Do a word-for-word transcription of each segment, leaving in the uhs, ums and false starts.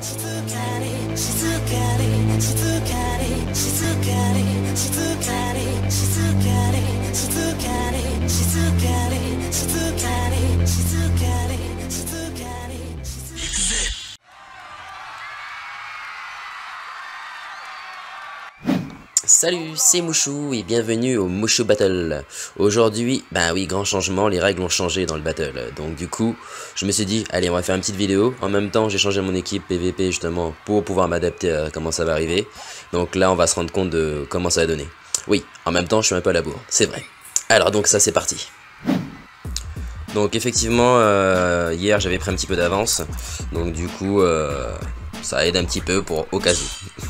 Salut, c'est Mouchou et bienvenue au Mouchou Battle. Aujourd'hui, bah oui, grand changement, les règles ont changé dans le battle. Donc du coup, je me suis dit, allez, on va faire une petite vidéo. En même temps, j'ai changé mon équipe P V P justement pour pouvoir m'adapter à comment ça va arriver. Donc là, on va se rendre compte de comment ça va donner. Oui, en même temps, je suis un peu à la bourre, c'est vrai. Alors donc ça, c'est parti. Donc effectivement, euh, hier, j'avais pris un petit peu d'avance. Donc du coup, euh, ça aide un petit peu pour au cas où.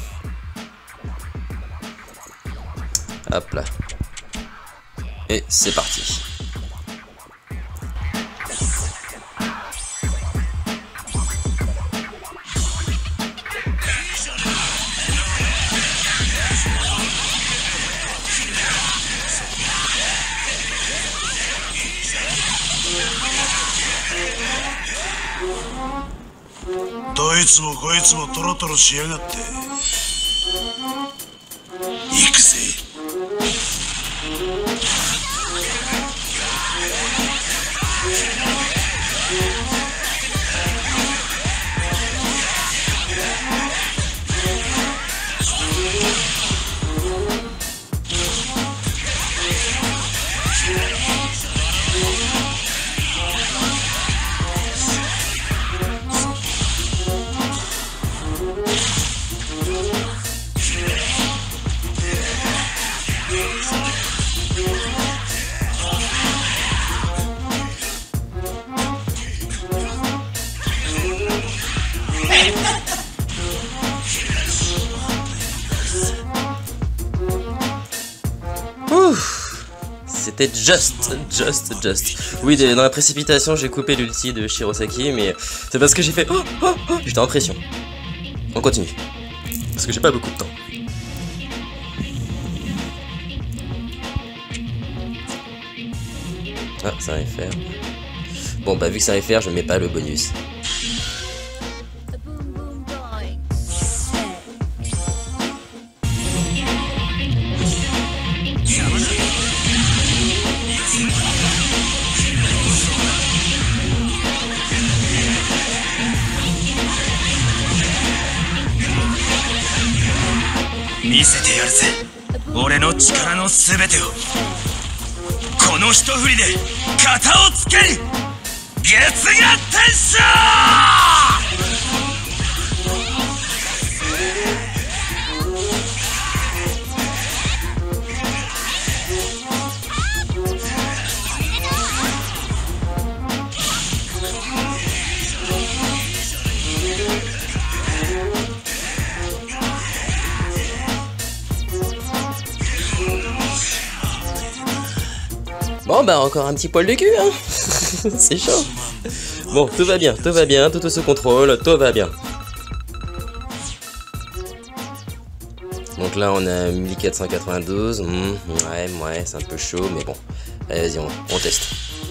Hop là. Et c'est parti. Doitsuもこいつもトロトロしやがって。行くぜ。 C'était just, just, just. Oui, dans la précipitation, j'ai coupé l'ulti de Shirosaki, mais c'est parce que j'ai fait... Oh, oh, oh, j'étais en pression. On continue. Parce que j'ai pas beaucoup de temps. Ah, ça va faire. Bon, bah vu que ça va faire, je mets pas le bonus. 見せてやるぜ、俺の力のすべてを。この一振りで型をつける月が天使。 Bon bah encore un petit poil de cul hein. C'est chaud. Bon, tout va bien, tout va bien, tout se contrôle, tout va bien. Donc là on a mille quatre cent quatre-vingt-douze, mmh, ouais, ouais, c'est un peu chaud, mais bon. Allez, vas-y, on, on teste.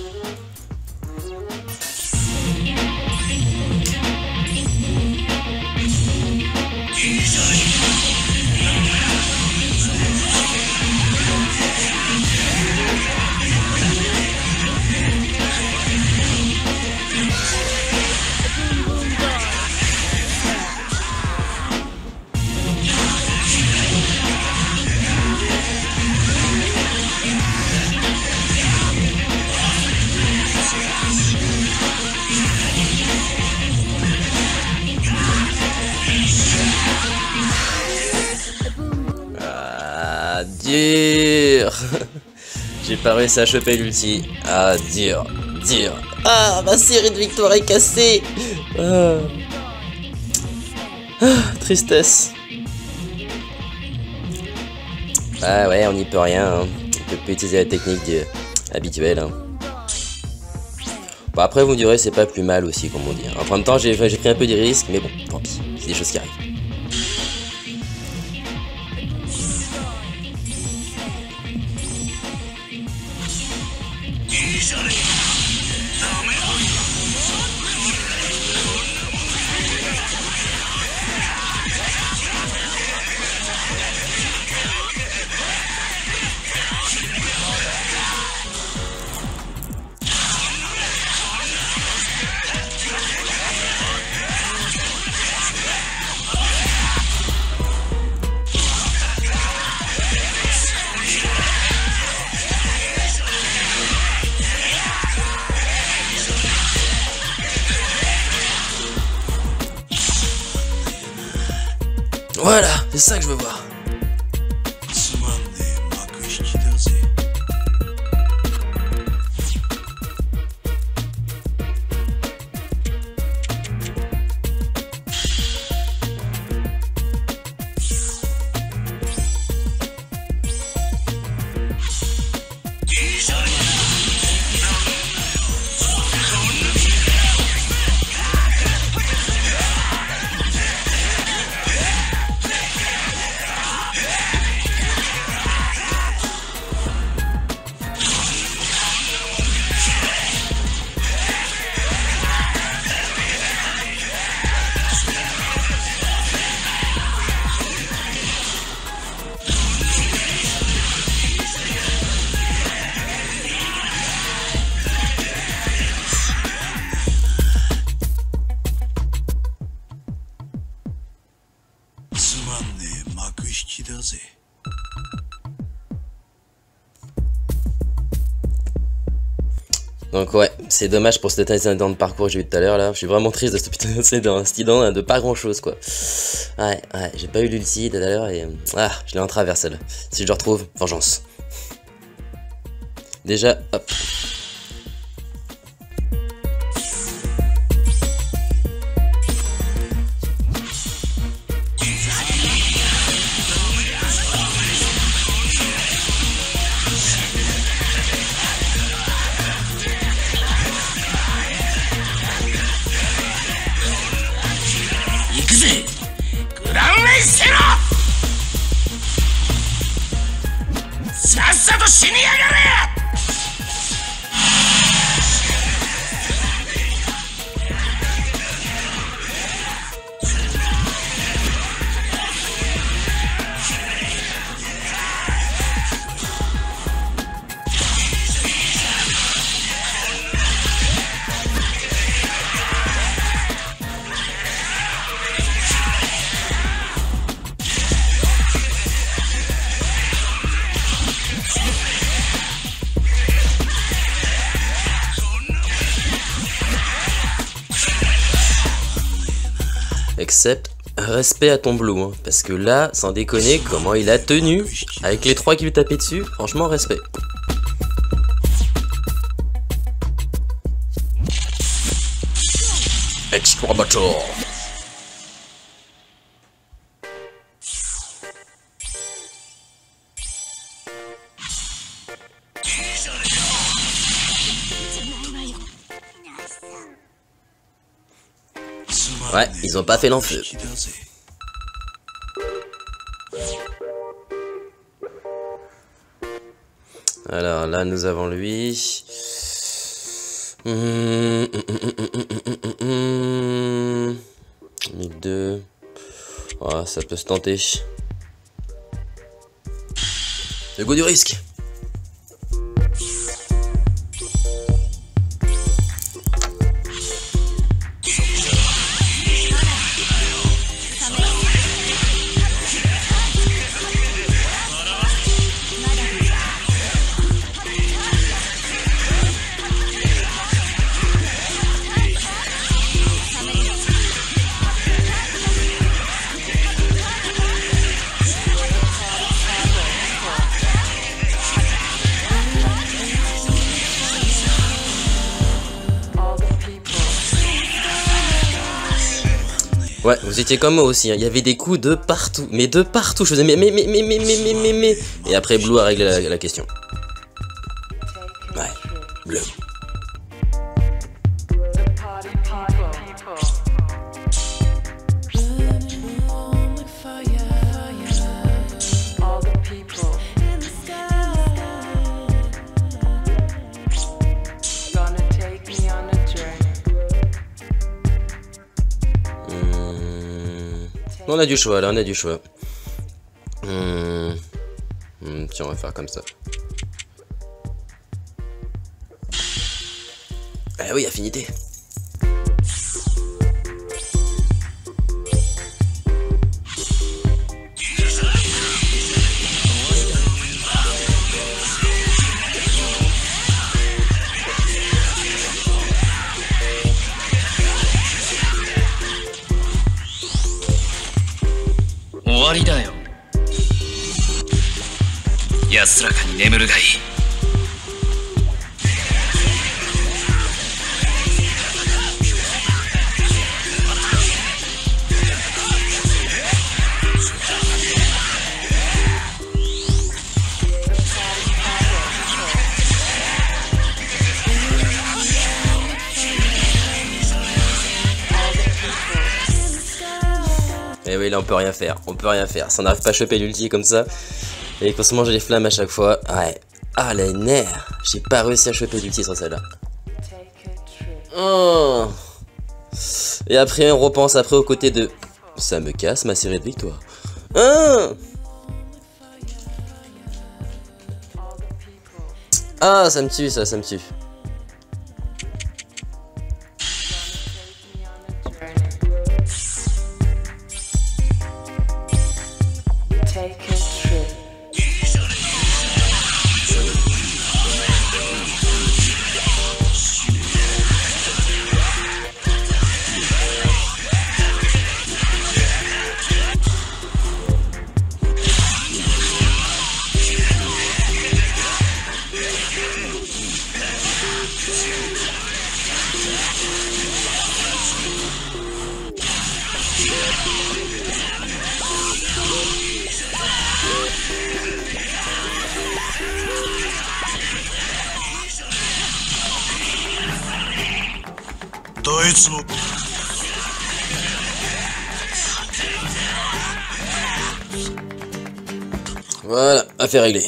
Dur. J'ai pas réussi à choper l'ulti. Ah, dur, dur. Ah, ma série de victoires est cassée. Ah. Ah, tristesse. Ah ouais, on n'y peut rien. Hein. On peut plus utiliser la technique de... habituelle. Hein. Bon, après, vous me direz, c'est pas plus mal aussi, comme on dit. En même temps, j'ai pris un peu des risques, mais bon, tant pis. C'est des choses qui arrivent. Voilà, c'est ça que je veux voir. Donc ouais, c'est dommage pour cet incident de parcours que j'ai eu tout à l'heure là. Je suis vraiment triste de ce putain d'incident de pas grand chose quoi. Ouais, ouais, j'ai pas eu l'ulti tout à l'heure et... Ah, je l'ai en travers celle. Si je le retrouve, vengeance. Déjà, hop. Except respect à ton blue, hein, parce que là, sans déconner, comment il a tenu avec les trois qui lui tapaient dessus, franchement respect. Exclamator. Ouais, ils ont pas fait l'enfeu. Alors là, nous avons lui. Mmh, mmh, mmh, mmh, mille deux. Oh, ça peut se tenter. Le goût du risque. Ouais, vous étiez comme moi aussi, hein. Il y avait des coups de partout, mais de partout, je faisais mais mais mais mais mais mais mais mais mais et après Blue a réglé la, la question. Ouais, Bleu. On a du choix là, on a du choix. Hum. Hum, tiens, on va faire comme ça. Ah oui, affinité. 終わりだよ。安らかに眠るがいい。 Et oui, là on peut rien faire, on peut rien faire. Si on n'arrive pas à choper l'ulti comme ça, et il faut se manger les flammes à chaque fois. Ouais. Ah, les nerfs. J'ai pas réussi à choper l'ulti sur celle-là. Oh. Et après on repense après au côté de... Ça me casse ma série de victoires. Ah, ah ça me tue ça, ça me tue. Voilà, affaire réglée.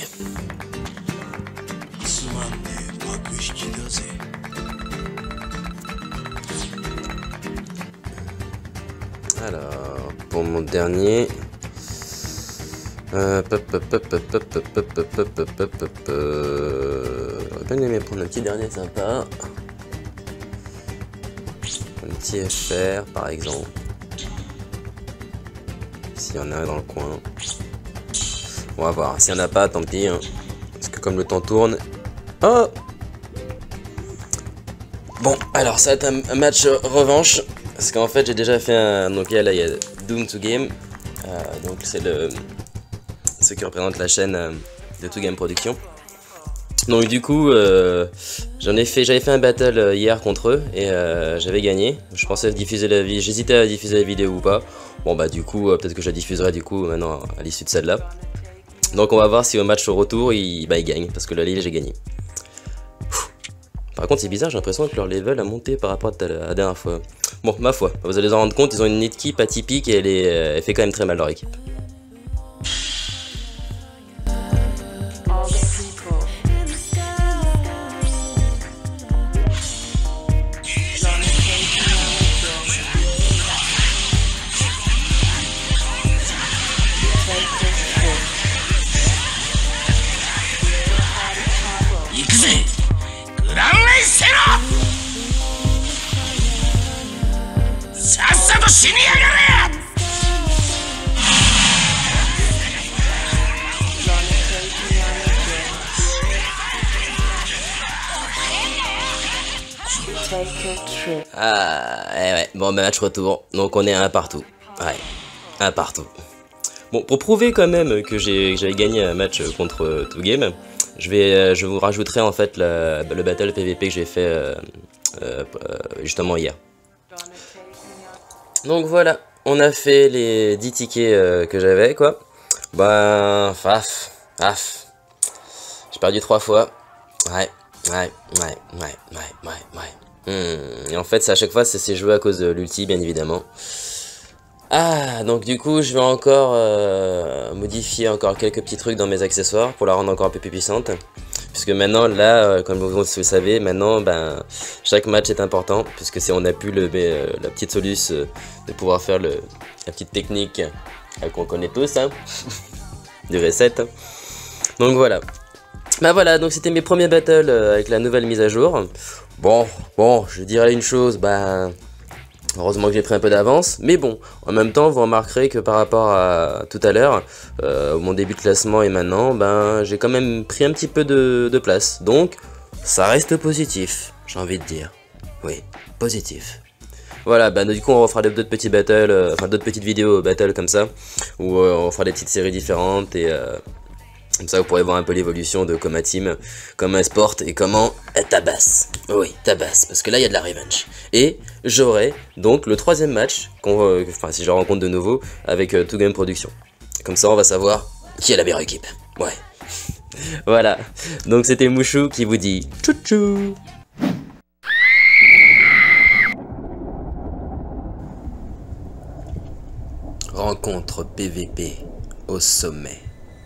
Alors, pour mon dernier... Euh, pop, pop, pop, pop, pop, pop, pop, pop, pop, pop, pop, euh, j'aurais bien aimé prendre un petit dernier sympa. Un petit F R par exemple. S'il y en a un dans le coin. On va voir. S'il n'y en a pas, tant pis. Hein. Parce que comme le temps tourne... Oh! Bon, alors ça va être un, un match revanche. Parce qu'en fait, j'ai déjà fait un... Donc là, il y a Doom to Game. Euh, donc c'est le... ce qui représente la chaîne euh, de To Game Production. Donc du coup, euh, j'en ai fait, j'avais fait un battle hier contre eux et euh, j'avais gagné. Je pensais diffuser la vidéo, j'hésitais à diffuser la vidéo ou pas. Bon bah du coup, euh, peut-être que je la diffuserai du coup maintenant à l'issue de celle-là. Donc on va voir si au match au retour, il, bah, il gagne parce que la Lille j'ai gagné. Par contre c'est bizarre, j'ai l'impression que leur level a monté par rapport à la dernière fois. Bon, ma foi, vous allez en rendre compte, ils ont une équipe atypique et elle, est, elle fait quand même très mal leur équipe. Ah, eh ouais, bon, bah, match retour, donc on est un partout. Ouais, un partout. Bon, pour prouver quand même que j'avais gagné un match contre To Game, je vais, je vous rajouterai en fait la, le battle P V P que j'ai fait euh, euh, justement hier. Donc voilà, on a fait les dix tickets euh, que j'avais, quoi. Ben, faf, faf. J'ai perdu trois fois. Ouais, ouais, ouais, ouais, ouais, ouais, ouais. Hmm. Et en fait, à chaque fois, c'est joué à cause de l'ulti, bien évidemment. Ah, donc du coup, je vais encore euh, modifier encore quelques petits trucs dans mes accessoires pour la rendre encore un peu plus puissante. Puisque maintenant, là, euh, comme vous le savez, maintenant, ben, chaque match est important. Puisque c'est on a pu le, euh, la petite soluce euh, de pouvoir faire le, la petite technique euh, qu'on connaît tous, hein, du reset. Donc voilà. Bah voilà, donc c'était mes premiers battles euh, avec la nouvelle mise à jour. Bon, bon, je dirais une chose, bah... heureusement que j'ai pris un peu d'avance, mais bon, en même temps, vous remarquerez que par rapport à tout à l'heure, euh, mon début de classement et maintenant, ben, j'ai quand même pris un petit peu de, de place. Donc, ça reste positif, j'ai envie de dire. Oui, positif. Voilà, bah du coup on refera d'autres petits battles, euh, enfin d'autres petites vidéos battles comme ça, où euh, on fera des petites séries différentes et euh, comme ça vous pourrez voir un peu l'évolution de Koma Team, comment elle se porte et comment elle tabasse. Oui, tabasse, parce que là il y a de la revenge. Et j'aurai donc le troisième match, euh, enfin si je rencontre de nouveau, avec euh, Two Game Production. Comme ça on va savoir qui est la meilleure équipe. Ouais. Voilà, donc c'était Mouchou qui vous dit tchou-tchou. Rencontre P V P au sommet.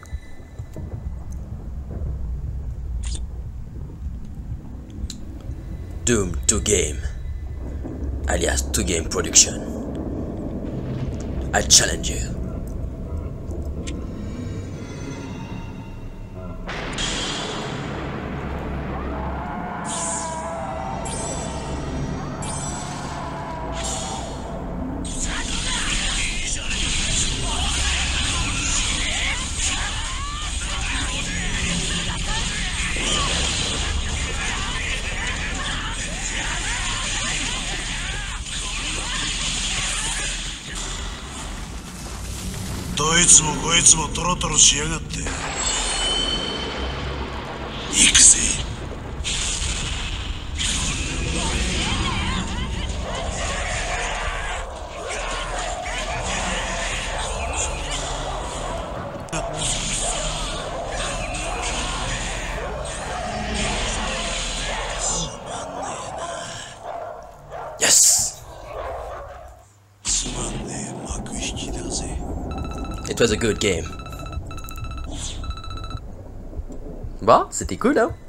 Doom Two Game, alias Two Game Production. I challenge you. Doitsu mo koitsu mo toro toro shiyagatte. Iku ze. Yes! It was a good game. Bah, c'était cool, hein?